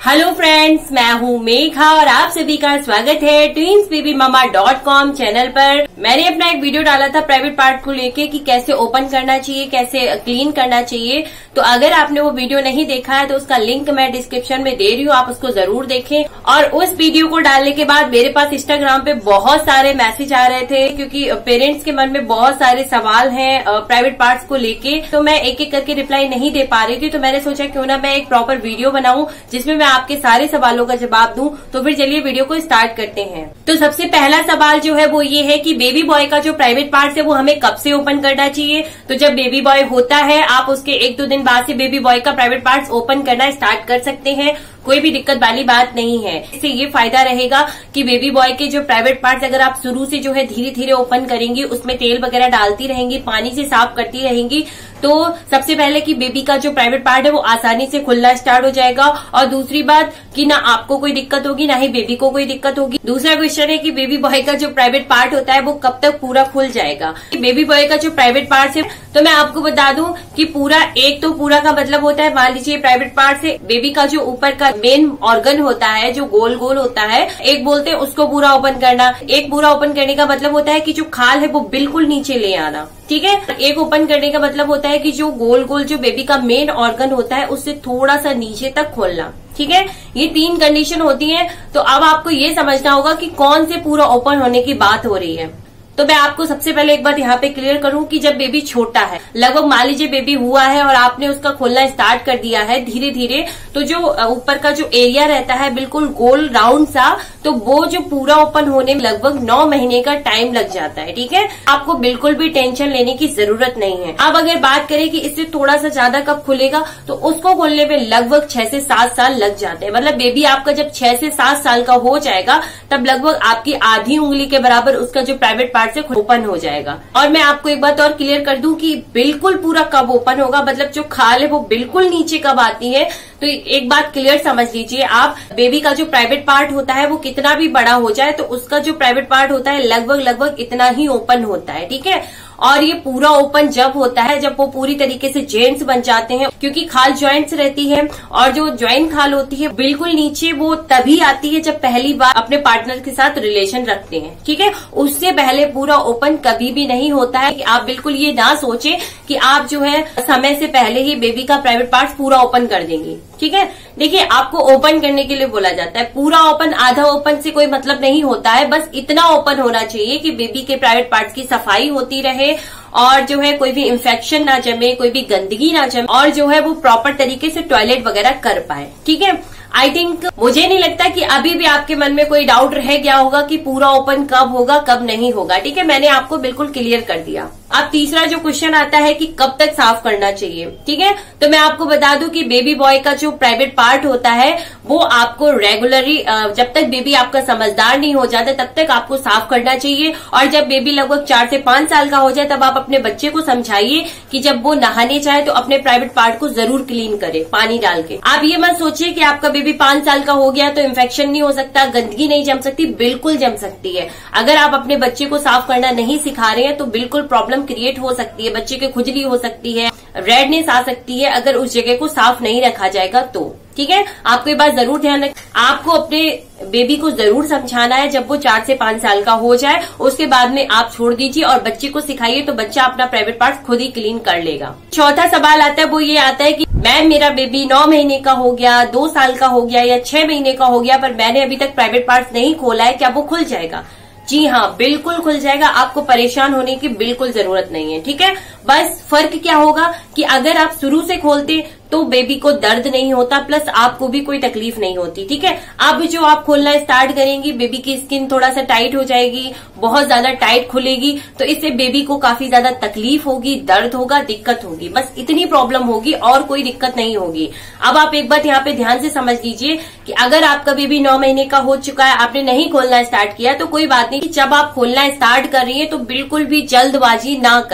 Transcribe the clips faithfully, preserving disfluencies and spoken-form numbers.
Hello friends, मैं हूँ मेघा और आप सभी का स्वागत है twins baby mama dot com channel पर। मैंने अपना एक वीडियो डाला था प्राइवेट पार्ट को लेके कि कैसे ओपन करना चाहिए, कैसे क्लीन करना चाहिए। तो अगर आपने वो वीडियो नहीं देखा है तो उसका लिंक मैं डिस्क्रिप्शन में दे रही हूँ, आप उसको जरूर देखें। और उस वीडियो को डालने के बाद मेरे पास इंस्टाग्राम पे बहुत सारे मैसेज आ रहे थे, क्योंकि पेरेंट्स के मन में बहुत सारे सवाल हैं प्राइवेट पार्ट्स को लेके। तो मैं एक एक करके रिप्लाई नहीं दे पा रही थी, तो मैंने सोचा क्यों ना मैं एक प्रॉपर वीडियो बनाऊं जिसमें मैं आपके सारे सवालों का जवाब दूं। तो फिर चलिए वीडियो को स्टार्ट करते हैं। तो सबसे पहला सवाल जो है वो ये है कि बेबी बॉय का जो प्राइवेट पार्ट है वो हमें कब से ओपन करना चाहिए। तो जब बेबी बॉय होता है, आप उसके एक दो दिन बाद से बेबी बॉय का प्राइवेट पार्ट ओपन करना स्टार्ट कर सकते हैं, कोई भी दिक्कत वाली बात नहीं है। इससे ये फायदा रहेगा कि बेबी बॉय के जो प्राइवेट पार्ट्स अगर आप शुरू से जो है धीरे धीरे ओपन करेंगी, उसमें तेल वगैरह डालती रहेंगी, पानी से साफ करती रहेंगी, तो सबसे पहले कि बेबी का जो प्राइवेट पार्ट है वो आसानी से खुलना स्टार्ट हो जाएगा। और दूसरी बात कि ना आपको कोई दिक्कत होगी, ना ही बेबी को कोई दिक्कत होगी। दूसरा क्वेश्चन है कि बेबी बॉय का जो प्राइवेट पार्ट होता है वो कब तक पूरा खुल जाएगा। बेबी बॉय का जो प्राइवेट पार्ट है, तो मैं आपको बता दूं कि पूरा, एक तो पूरा का मतलब होता है, मान लीजिए प्राइवेट पार्ट से बेबी का जो ऊपर का मेन ऑर्गन होता है जो गोल गोल होता है, एक बोलते हैं उसको पूरा ओपन करना। एक पूरा ओपन करने का मतलब होता है कि जो खाल है वो बिल्कुल नीचे ले आना, ठीक है। एक ओपन करने का मतलब होता है कि जो गोल गोल जो बेबी का मेन ऑर्गन होता है उससे थोड़ा सा नीचे तक खोलना, ठीक है। ये तीन कंडीशन होती है। तो अब आपको ये समझना होगा कि कौन से पूरा ओपन होने की बात हो रही है। तो मैं आपको सबसे पहले एक बात यहाँ पे क्लियर करूं कि जब बेबी छोटा है, लगभग मान लीजिए बेबी हुआ है और आपने उसका खोलना स्टार्ट कर दिया है धीरे धीरे, तो जो ऊपर का जो एरिया रहता है बिल्कुल गोल राउंड सा, तो वो जो पूरा ओपन होने में लगभग नौ महीने का टाइम लग जाता है, ठीक है। आपको बिल्कुल भी टेंशन लेने की जरूरत नहीं है। अब अगर बात करें कि इससे थोड़ा सा ज्यादा कब खुलेगा, तो उसको खोलने में लगभग छह से सात साल लग जाते हैं। मतलब बेबी आपका जब छह से सात साल का हो जाएगा तब लगभग आपकी आधी उंगली के बराबर उसका जो प्राइवेट पार्ट से ओपन हो जाएगा। और मैं आपको एक बात और क्लियर कर दूं कि बिल्कुल पूरा कब ओपन होगा, मतलब जो खाल है वो बिल्कुल नीचे कब आती है। तो एक बात क्लियर समझ लीजिए आप, बेबी का जो प्राइवेट पार्ट होता है वो कितना भी बड़ा हो जाए तो उसका जो प्राइवेट पार्ट होता है लगभग लगभग इतना ही ओपन होता है, ठीक है। और ये पूरा ओपन जब होता है जब वो पूरी तरीके से जॉइंट्स बन जाते हैं, क्योंकि खाल जॉइंट्स रहती है और जो जॉइंट खाल होती है बिल्कुल नीचे वो तभी आती है जब पहली बार अपने पार्टनर के साथ रिलेशन रखते हैं, ठीक है। उससे पहले पूरा ओपन कभी भी नहीं होता है। कि आप बिल्कुल ये ना सोचे कि आप जो है समय से पहले ही बेबी का प्राइवेट पार्ट पूरा ओपन कर देंगे, ठीक है। देखिए, आपको ओपन करने के लिए बोला जाता है, पूरा ओपन आधा ओपन से कोई मतलब नहीं होता है। बस इतना ओपन होना चाहिए कि बेबी के प्राइवेट पार्ट्स की सफाई होती रहे और जो है कोई भी इंफेक्शन ना जमे, कोई भी गंदगी ना जमे, और जो है वो प्रॉपर तरीके से टॉयलेट वगैरह कर पाए, ठीक है। आई थिंक, मुझे नहीं लगता कि अभी भी आपके मन में कोई डाउट रह गया होगा कि पूरा ओपन कब होगा कब नहीं होगा, ठीक है। मैंने आपको बिल्कुल क्लियर कर दिया। अब तीसरा जो क्वेश्चन आता है कि कब तक साफ करना चाहिए, ठीक है। तो मैं आपको बता दूं कि बेबी बॉय का जो प्राइवेट पार्ट होता है वो आपको रेगुलरली, जब तक बेबी आपका समझदार नहीं हो जाता तब तक आपको साफ करना चाहिए। और जब बेबी लगभग चार से पांच साल का हो जाए तब आप अपने बच्चे को समझाइए कि जब वो नहाने चाहे तो अपने प्राइवेट पार्ट को जरूर क्लीन करे पानी डाल के। आप ये मत सोचिए कि आपका बेबी पांच साल का हो गया तो इन्फेक्शन नहीं हो सकता, गंदगी नहीं जम सकती, बिल्कुल जम सकती है। अगर आप अपने बच्चे को साफ करना नहीं सिखा रहे हैं तो बिल्कुल प्रॉब्लम क्रिएट हो सकती है, बच्चे की खुजली हो सकती है, रेडनेस आ सकती है अगर उस जगह को साफ नहीं रखा जाएगा तो, ठीक है। आपको ये बात जरूर ध्यान रख, आपको अपने बेबी को जरूर समझाना है जब वो चार से पांच साल का हो जाए, उसके बाद में आप छोड़ दीजिए और बच्चे को सिखाइए तो बच्चा अपना प्राइवेट पार्ट खुद ही क्लीन कर लेगा। चौथा सवाल आता है, वो ये आता है कि मैम मेरा बेबी नौ महीने का हो गया, दो साल का हो गया या छह महीने का हो गया, पर मैंने अभी तक प्राइवेट पार्ट नहीं खोला है, क्या वो खुल जाएगा? जी हाँ, बिल्कुल खुल जाएगा। आपको परेशान होने की बिल्कुल जरूरत नहीं है, ठीक है। बस फर्क क्या होगा कि अगर आप शुरू से खोलते तो बेबी को दर्द नहीं होता, प्लस आपको भी कोई तकलीफ नहीं होती, ठीक है। अब जो आप खोलना स्टार्ट करेंगी, बेबी की स्किन थोड़ा सा टाइट हो जाएगी, बहुत ज्यादा टाइट खुलेगी, तो इससे बेबी को काफी ज्यादा तकलीफ होगी, दर्द होगा, दिक्कत होगी, बस इतनी प्रॉब्लम होगी और कोई दिक्कत नहीं होगी। अब आप एक बात यहाँ पे ध्यान से समझ लीजिए कि अगर आपका बेबी नौ महीने का हो चुका है, आपने नहीं खोलना स्टार्ट किया तो कोई बात नहीं। जब आप खोलना स्टार्ट कर रही है तो बिल्कुल भी जल्दबाजी ना करें,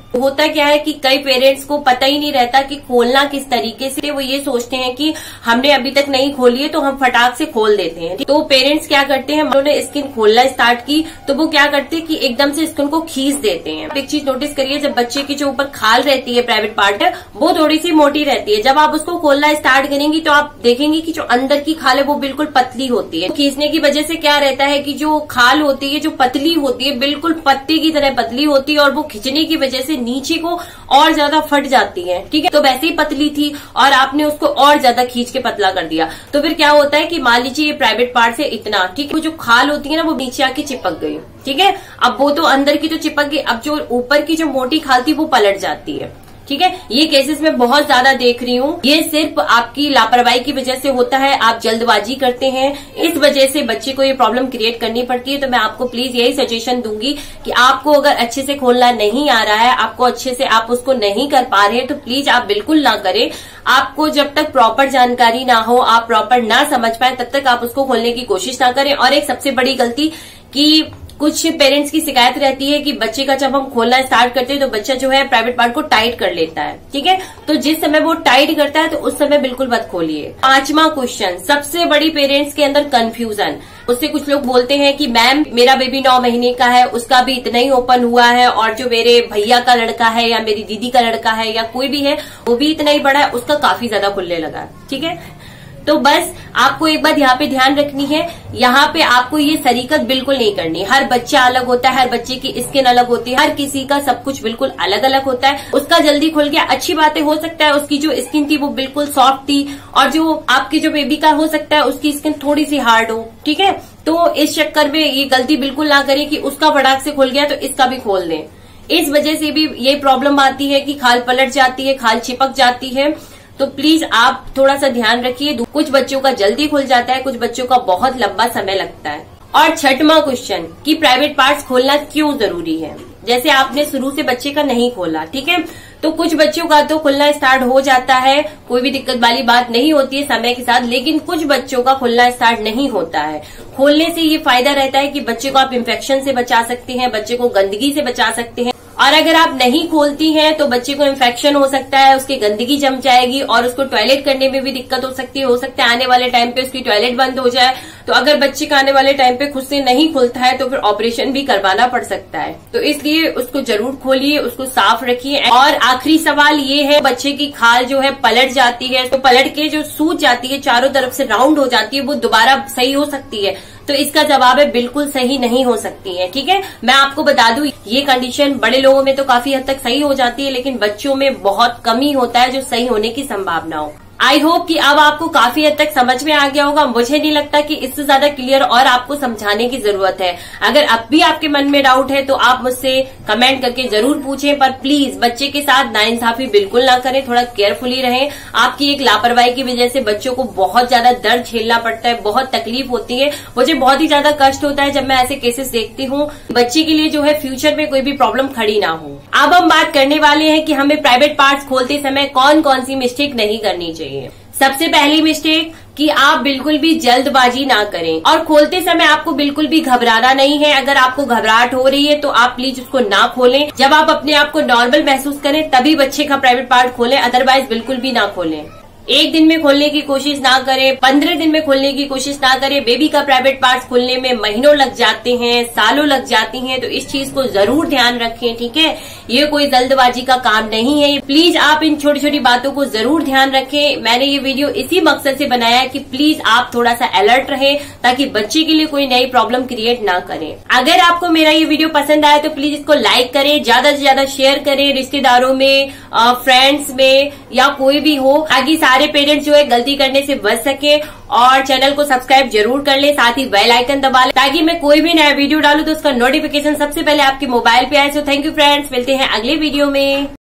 होता क्या है कि कई पेरेंट्स को पता ही नहीं रहता कि खोलना किस तरीके से। वो ये सोचते हैं कि हमने अभी तक नहीं खोली है तो हम फटाक से खोल देते हैं। तो पेरेंट्स क्या करते हैं, उन्होंने स्किन खोलना स्टार्ट की तो वो क्या करते हैं कि एकदम से स्किन को खींच देते हैं। एक चीज नोटिस करिए, जब बच्चे की जो ऊपर खाल रहती है प्राइवेट पार्ट है वो थोड़ी सी मोटी रहती है, जब आप उसको खोलना स्टार्ट करेंगी तो आप देखेंगे कि जो अंदर की खाल है वो बिल्कुल पतली होती है। खींचने की वजह से क्या रहता है कि जो खाल होती है जो पतली होती है बिल्कुल पत्ते की तरह पतली होती है और वो खींचने की वजह से नीचे को और ज्यादा फट जाती है। ठीक है, तो वैसे ही पतली थी और आपने उसको और ज्यादा खींच के पतला कर दिया तो फिर क्या होता है कि मान लीजिए ये प्राइवेट पार्ट से इतना, ठीक है, वो जो खाल होती है ना वो नीचे आके चिपक गई। ठीक है, अब वो तो अंदर की तो चिपक गई, अब जो ऊपर की जो मोटी खाल थी वो पलट जाती है। ठीक है, ये केसेस में बहुत ज्यादा देख रही हूँ। ये सिर्फ आपकी लापरवाही की वजह से होता है, आप जल्दबाजी करते हैं, इस वजह से बच्चे को ये प्रॉब्लम क्रिएट करनी पड़ती है। तो मैं आपको प्लीज यही सजेशन दूंगी कि आपको अगर अच्छे से खोलना नहीं आ रहा है, आपको अच्छे से आप उसको नहीं कर पा रहे हैं तो प्लीज आप बिल्कुल ना करें। आपको जब तक प्रॉपर जानकारी ना हो, आप प्रॉपर ना समझ पाए, तब तक आप उसको खोलने की कोशिश ना करें। और एक सबसे बड़ी गलती कि कुछ पेरेंट्स की शिकायत रहती है कि बच्चे का जब हम खोलना स्टार्ट करते हैं तो बच्चा जो है प्राइवेट पार्ट को टाइट कर लेता है। ठीक है, तो जिस समय वो टाइट करता है तो उस समय बिल्कुल मत खोलिए। पांचवा क्वेश्चन, सबसे बड़ी पेरेंट्स के अंदर कंफ्यूजन। उससे कुछ लोग बोलते हैं कि मैम मेरा बेबी नौ महीने का है, उसका भी इतना ही ओपन हुआ है, और जो मेरे भैया का लड़का है या मेरी दीदी का लड़का है या कोई भी है वो भी इतना ही बड़ा है, उसका काफी ज्यादा खुलने लगा है। ठीक है, तो बस आपको एक बात यहाँ पे ध्यान रखनी है, यहाँ पे आपको ये सरीकत बिल्कुल नहीं करनी। हर बच्चा अलग होता है, हर बच्चे की स्किन अलग होती है, हर किसी का सब कुछ बिल्कुल अलग अलग होता है। उसका जल्दी खुल गया, अच्छी बातें हो सकता है उसकी जो स्किन थी वो बिल्कुल सॉफ्ट थी, और जो आपके जो बेबी का हो सकता है उसकी स्किन थोड़ी सी हार्ड हो। ठीक है, तो इस चक्कर में ये गलती बिल्कुल ना करें कि उसका फटाक से खुल गया तो इसका भी खोल दें। इस वजह से भी ये प्रॉब्लम आती है कि खाल पलट जाती है, खाल चिपक जाती है। तो प्लीज आप थोड़ा सा ध्यान रखिए। कुछ बच्चों का जल्दी खुल जाता है, कुछ बच्चों का बहुत लंबा समय लगता है। और छठवां क्वेश्चन कि प्राइवेट पार्ट्स खोलना क्यों जरूरी है। जैसे आपने शुरू से बच्चे का नहीं खोला, ठीक है, तो कुछ बच्चों का तो खुलना स्टार्ट हो जाता है, कोई भी दिक्कत वाली बात नहीं होती है समय के साथ, लेकिन कुछ बच्चों का खुलना स्टार्ट नहीं होता है। खोलने से ये फायदा रहता है कि बच्चे को आप इन्फेक्शन से बचा सकते हैं, बच्चे को गंदगी से बचा सकते हैं। और अगर आप नहीं खोलती हैं तो बच्चे को इन्फेक्शन हो सकता है, उसकी गंदगी जम जाएगी और उसको टॉयलेट करने में भी दिक्कत हो सकती है। हो सकता है आने वाले टाइम पे उसकी टॉयलेट बंद हो जाए। तो अगर बच्चे का आने वाले टाइम पे खुद से नहीं खुलता है तो फिर ऑपरेशन भी करवाना पड़ सकता है। तो इसलिए उसको जरूर खोलिए, उसको साफ रखिए। और आखिरी सवाल ये है, बच्चे की खाल जो है पलट जाती है, तो पलट के जो सूज जाती है, चारों तरफ से राउंड हो जाती है, वो दोबारा सही हो सकती है? तो इसका जवाब है बिल्कुल सही नहीं हो सकती है। ठीक है, मैं आपको बता दूं ये कंडीशन बड़े लोगों में तो काफी हद तक सही हो जाती है, लेकिन बच्चों में बहुत कम ही होता है जो सही होने की संभावना हो। आई होप कि अब आपको काफी हद तक समझ में आ गया होगा। मुझे नहीं लगता कि इससे ज्यादा क्लियर और आपको समझाने की जरूरत है। अगर अब भी आपके मन में डाउट है तो आप मुझसे कमेंट करके जरूर पूछें, पर प्लीज बच्चे के साथ नाइंसाफी बिल्कुल ना करें, थोड़ा केयरफुली रहें। आपकी एक लापरवाही की वजह से बच्चों को बहुत ज्यादा दर्द झेलना पड़ता है, बहुत तकलीफ होती है। मुझे बहुत ही ज्यादा कष्ट होता है जब मैं ऐसे केसेस देखती हूँ। बच्चे के लिए जो है फ्यूचर में कोई भी प्रॉब्लम खड़ी ना हो। अब हम बात करने वाले हैं कि हमें प्राइवेट पार्ट्स खोलते समय कौन कौन सी मिस्टेक नहीं करनी चाहिए। सबसे पहली मिस्टेक कि आप बिल्कुल भी जल्दबाजी ना करें, और खोलते समय आपको बिल्कुल भी घबराना नहीं है। अगर आपको घबराहट हो रही है तो आप प्लीज उसको ना खोलें। जब आप अपने आप को नॉर्मल महसूस करें तभी बच्चे का प्राइवेट पार्ट खोलें, अदरवाइज बिल्कुल भी ना खोलें। एक दिन में खोलने की कोशिश ना करें, पंद्रह दिन में खोलने की कोशिश ना करें। बेबी का प्राइवेट पार्ट्स खोलने में महीनों लग जाते हैं, सालों लग जाती हैं, तो इस चीज को जरूर ध्यान रखें। ठीक है, ये कोई जल्दबाजी का काम नहीं है। प्लीज आप इन छोटी छोटी बातों को जरूर ध्यान रखें। मैंने ये वीडियो इसी मकसद से बनाया है कि प्लीज आप थोड़ा सा अलर्ट रहें ताकि बच्चे के लिए कोई नई प्रॉब्लम क्रिएट ना करें। अगर आपको मेरा ये वीडियो पसंद आया तो प्लीज इसको लाइक करें, ज्यादा से ज्यादा शेयर करें रिश्तेदारों में, फ्रेंड्स में, या कोई भी हो, ताकि सारे पेरेंट्स जो है गलती करने से बच सके। और चैनल को सब्सक्राइब जरूर कर ले, साथ ही बेल आइकन दबा ले ताकि मैं कोई भी नया वीडियो डालूं तो उसका नोटिफिकेशन सबसे पहले आपके मोबाइल पे आए। सो थैंक यू फ्रेंड्स, मिलते हैं अगले वीडियो में।